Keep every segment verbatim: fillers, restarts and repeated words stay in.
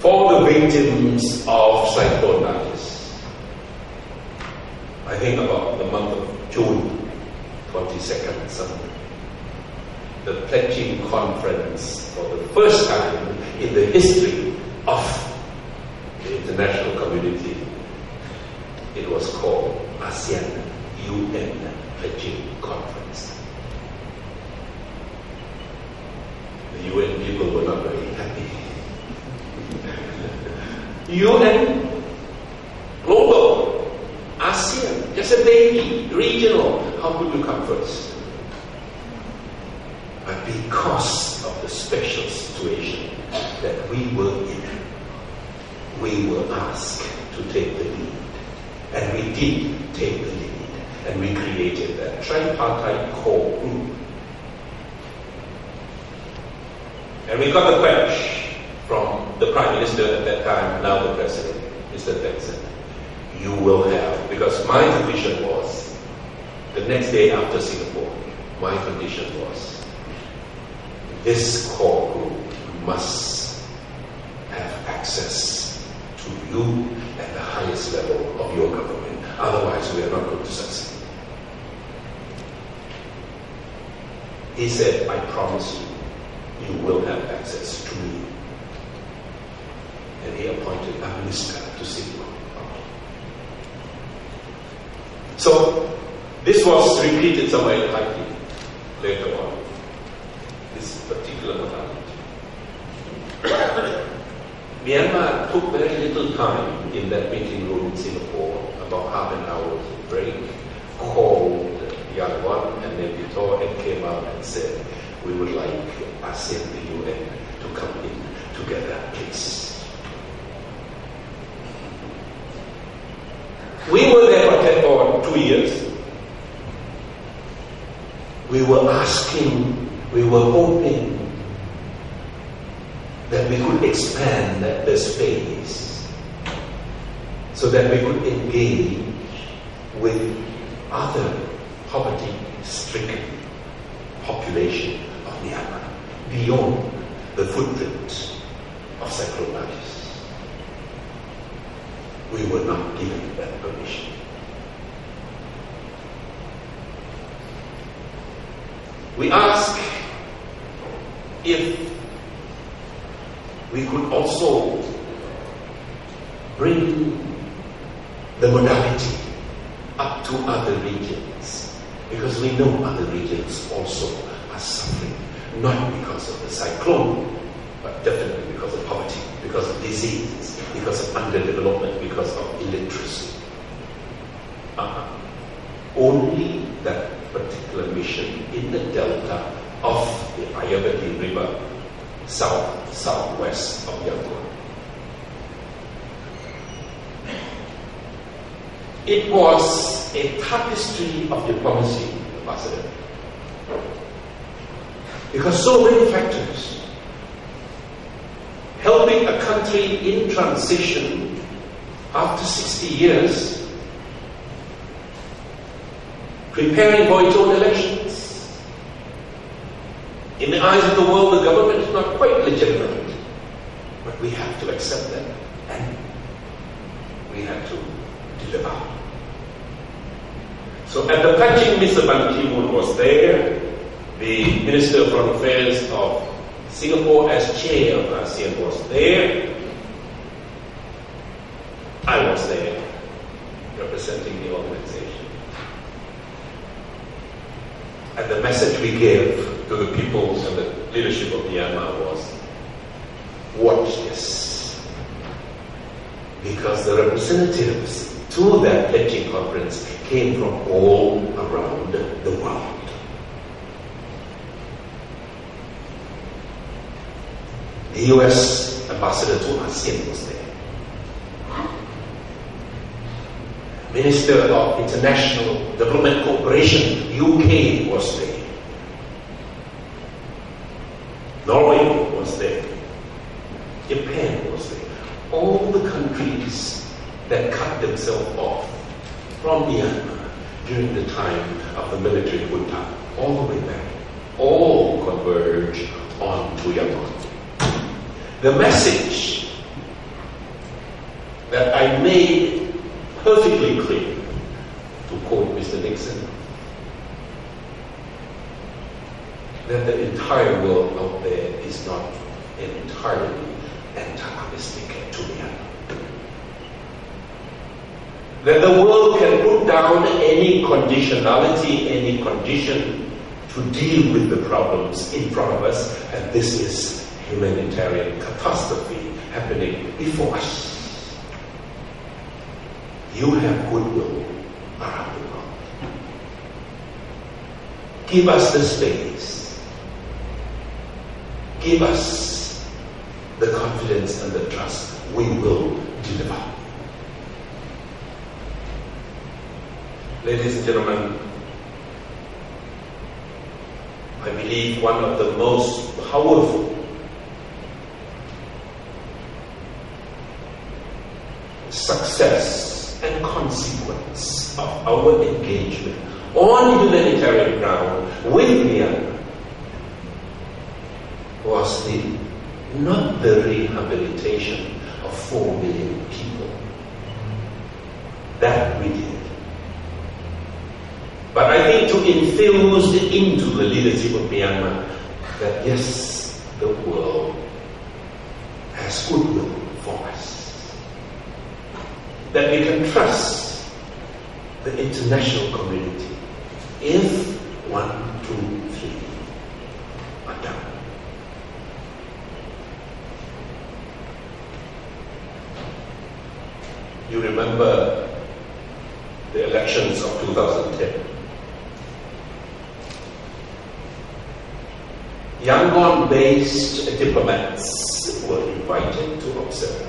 For the victims of Cyclone Nargis, I think about the month of June twenty-second, something, the pledging conference for the first time in the history of the international community, it was called ASEAN U N Pledging Conference. The U N people were not very happy. U N, global, ASEAN, just a baby, regional, how could you come first? But because of the special situation that we were in, we were asked to take the lead. And we did take the lead. And we created that tripartite core group. And we got the pledge from the Prime Minister at that time, now the President, Mister Benson. You will have, because my condition was, the next day after Singapore, my condition was, this core group must have access to you at the highest level of your government. Otherwise, we are not going to succeed. He said, I promise you, you will have access to me. And he appointed a minister to Singapore. So, this was repeated somewhere in Thailand later on. This particular modality. Myanmar took very little time in that meeting room in Singapore, about half an hour break, called Young One and then Vitor and came out and said, we would like ASEAN, the U N, to come in together, please. We were there for two years. We were asking, we were hoping that we could expand the space so that we could engage with other poverty-stricken population of Myanmar beyond the footprint of Cyclone Nargis. We were not given that permission. We asked if we could also bring the modality up to other regions, because we know other regions also are suffering, not because of the cyclone, but definitely because of poverty, because of disease, because of underdevelopment, because of illiteracy. Uh-huh. Only that particular mission in the delta of the Ayeyarwady River, south, southwest of Yangon. It was a tapestry of diplomacy, Ambassador, because so many factors. Helping a country in transition after sixty years, preparing for its own elections. In the eyes of the world, the government is not quite legitimate, but we have to accept that, and we have to deliver. So at the pledging, Mister Ban Ki-moon was there, the Minister of Foreign Affairs of Singapore as chair of ASEAN was there, I was there, representing the organization. And the message we gave to the peoples and the leadership of Myanmar was, watch this. Because the representatives to that pledging conference came from all around the world. The U S ambassador to ASEAN was there. Minister of International Development Cooperation, U K, was there. Norway was there. Japan was there. All the countries that cut themselves off from Myanmar during the time of the military junta, all the way back, all converge on to Yangon. The message that I made perfectly clear, to quote Mister Nixon, that the entire world out there is not entirely antagonistic to Myanmar. That the world can put down any conditionality, any condition to deal with the problems in front of us, and this is humanitarian catastrophe happening before us. You have goodwill around the world. Give us the space. Give us the confidence and the trust. We will deliver. Ladies and gentlemen, I believe one of the most powerful success and consequence of our engagement on humanitarian ground with Myanmar was the, not the rehabilitation of four million people. That we did. But I think to infuse into the leadership of Myanmar that yes, the world has goodwill for us. That we can trust the international community if one, two, three are done. You remember the elections of two thousand ten. Yangon-based diplomats were invited to observe.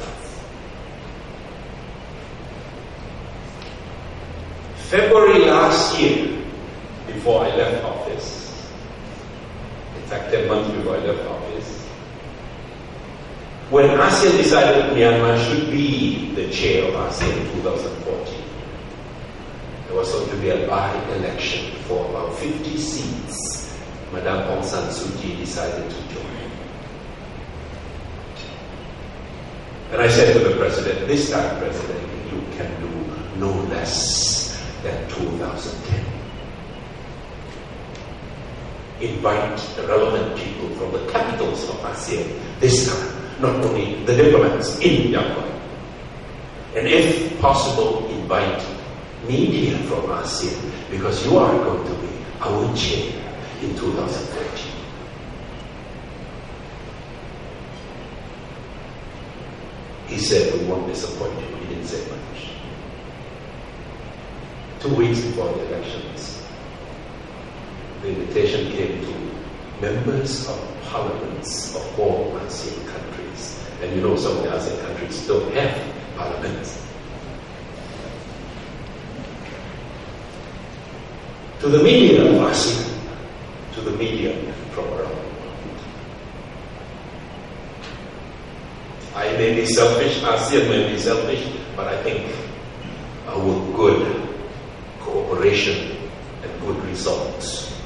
February last year, before I left office, in fact ten months before I left office, when ASEAN decided that Myanmar should be the chair of ASEAN in two thousand fourteen, there was going to be a by-election for about fifty seats. Madame Aung San Suu Kyi decided to join. And I said to the President, this time, President, you can do no less than two thousand ten. Invite the relevant people from the capitals of ASEAN this time, not only the diplomats in Yangon. And if possible, invite media from ASEAN, because you are going to be our chair in two thousand fourteen. He said, we won't disappoint you. He didn't say much. Two weeks before the elections, the invitation came to members of parliaments of all ASEAN countries. And you know, some of the ASEAN countries don't have parliaments. To the media of ASEAN, to the media from around the world. I may be selfish, ASEAN may be selfish, but I think our good cooperation and good results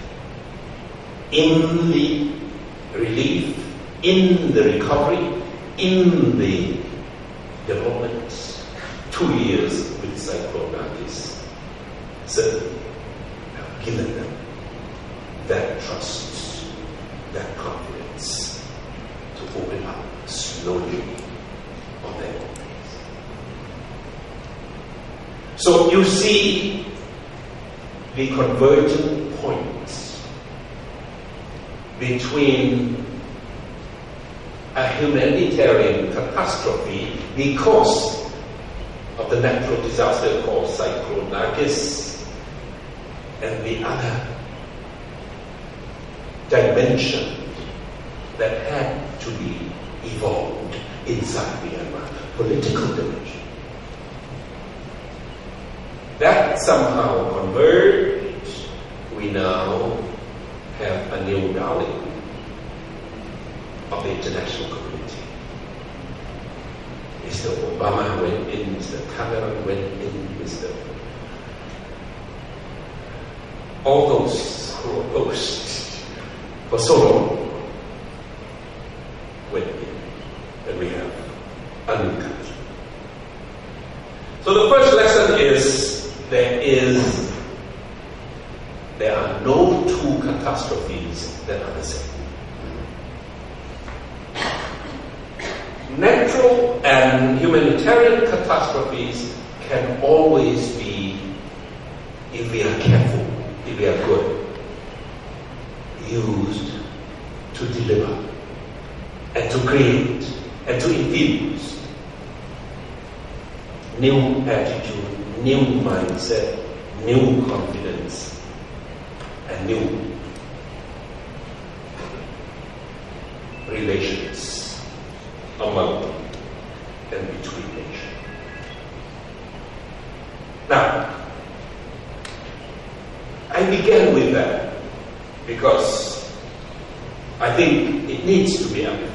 in the relief, in the recovery, in the development, two years with Cyclone Nargis certainly have given them that trust, that confidence to open up slowly on their own. So you see the convergent points between a humanitarian catastrophe because of the natural disaster called Cyclone Nargis and the other dimension that had to be evolved inside Myanmar, political dimension. That somehow converged. We now have a new darling of the international community. Mister Obama went in, Mister Cameron went in, Mister All those who opposed for so long went in, and we have a new country. is there is there are no two catastrophes that are the same. Natural and humanitarian catastrophes can always be, if we are careful, if we are good, used to deliver and to create and to infuse new attitude, new mindset, new confidence, and new relations among and between nations. Now, I began with that because I think it needs to be amplified.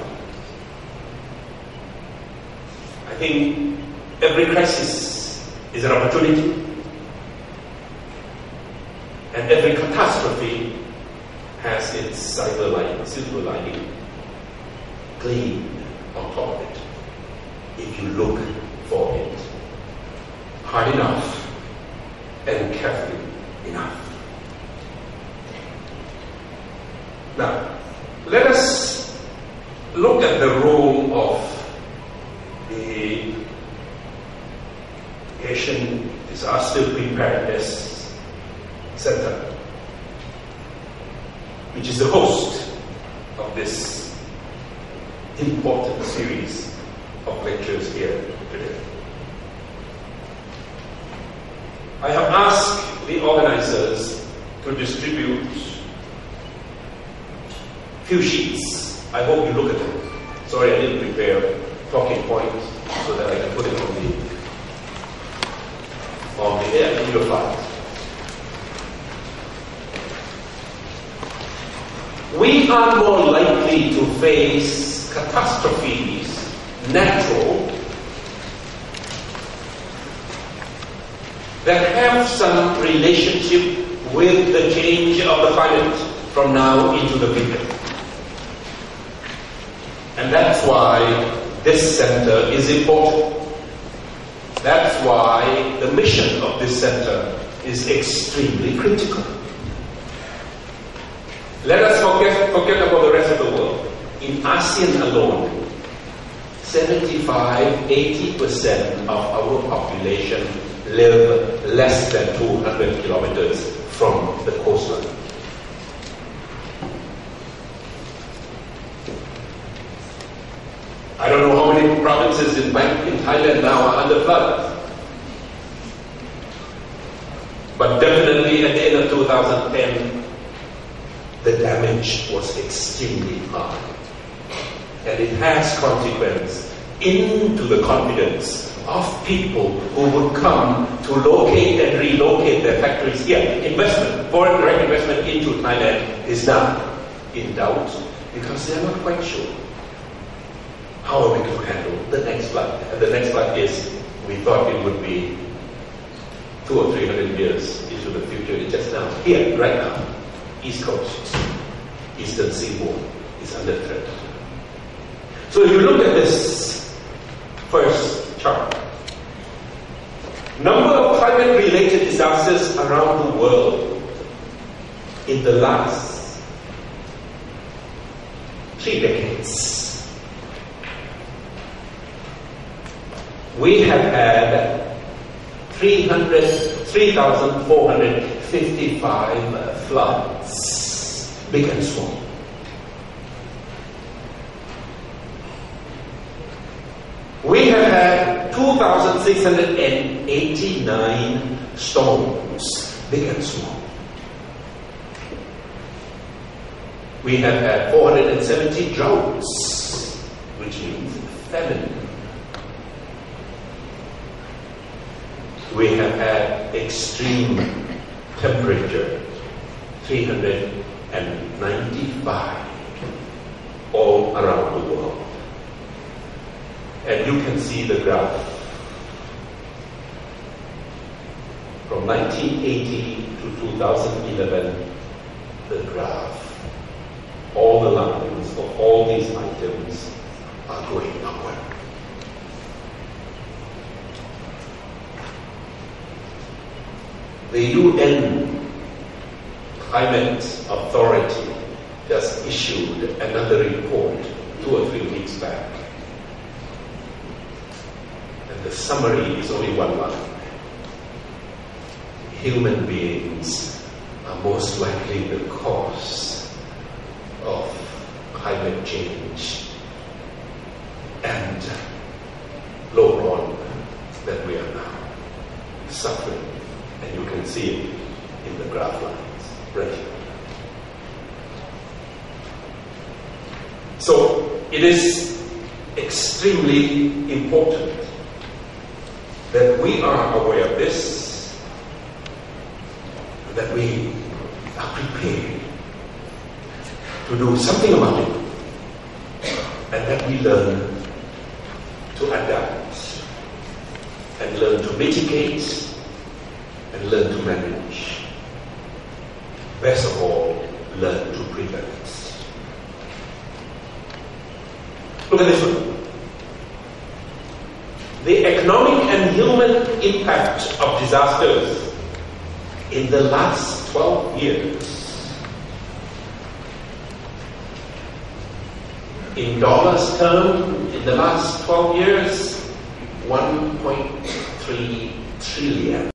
I think every crisis is an opportunity, and every catastrophe has its silver lining, silver lining gleam on top of it, if you look for it hard enough and carefully enough. Now, let us look at the role of the Asian Disaster Preparedness Center, which is the host of this important series of lectures here today. I have asked the organizers to distribute few sheets. I hope you look at them. Sorry, I didn't prepare talking points so that I can put it on the on the air in your file. We are more likely to face catastrophes, natural, that have some relationship with the change of the climate from now into the future. And that's why this center is important. That's why the mission of this center is extremely critical. Let us forget, forget about the rest of the world. In ASEAN alone, seventy-five to eighty percent of our population live less than two hundred kilometers from the coastline. I don't know how many provinces in, in Thailand now are under flood. But definitely at the end of two thousand ten, the damage was extremely high. And it has consequence into the confidence of people who would come to locate and relocate their factories here. Investment, foreign direct investment into Thailand is now in doubt because they are not quite sure. How are we going to handle the next flood? And the next flood is, we thought it would be two or three hundred years into the future. It's just now, here, right now. East Coast, Eastern Seaboard is under threat. So if you look at this first chart, number of climate-related disasters around the world in the last three decades. We have had three thousand four hundred fifty-five floods, big and small. We have had two thousand six hundred eighty-nine storms, big and small. We have had four hundred seventy droughts, which means famine. We have had extreme temperature, three hundred ninety-five, all around the world. And you can see the graph. From nineteen eighty to two thousand eleven, the graph, all the lines of all these items are going upward. The U N Climate Authority just issued another report two or three weeks back. And the summary is only one line. Human beings are most likely the cause of climate change and global warming that we are now suffering. And you can see it in the graph lines right here. So it is extremely important that we are aware of this, that we are prepared to do something about it, and that we learn to adapt and learn to mitigate and learn to manage. Best of all, learn to prevent. Look at this one. The economic and human impact of disasters in the last twelve years, in dollars terms, in the last twelve years, one point three trillion